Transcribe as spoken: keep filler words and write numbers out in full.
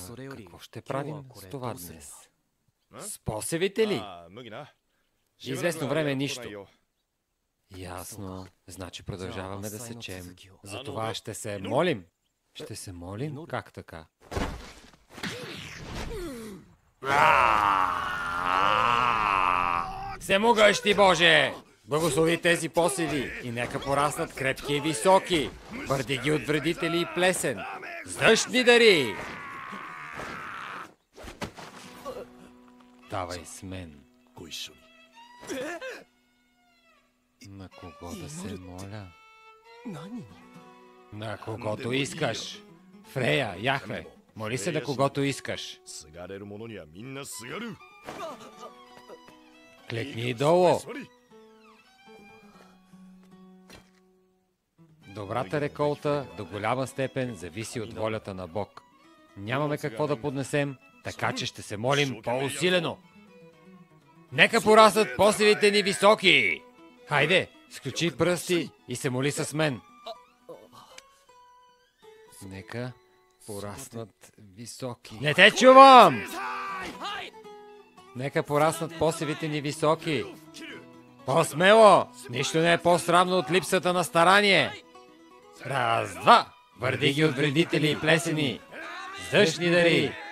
какво ще правим с това днес? С посевите ли? Известно време нищо. Ясно. Значи продължаваме да сечем. Затова ще се молим. Ще се молим? Как така? Всемогъщи Боже! Благослови тези посеви и нека пораснат крепки и високи. Бърди ги от вредители и плесен. С дъжд ни дари! Давай с мен. На кого да се моля? На когото искаш. Фрея, Яхве, моли се на когото искаш. Клекни долу. Добрата реколта до голяма степен зависи от волята на Бог. Нямаме какво да поднесем, така че ще се молим по-усилено. Нека пораснат посевите ни високи! Хайде, сключи пръсти и се моли с мен. Нека пораснат високи. Не те чувам! Нека пораснат посевите ни високи. По-смело! Нищо не е по-срамно от липсата на старание. Раз, два! Върди ги от вредители и плесени. С дъжд ни дари!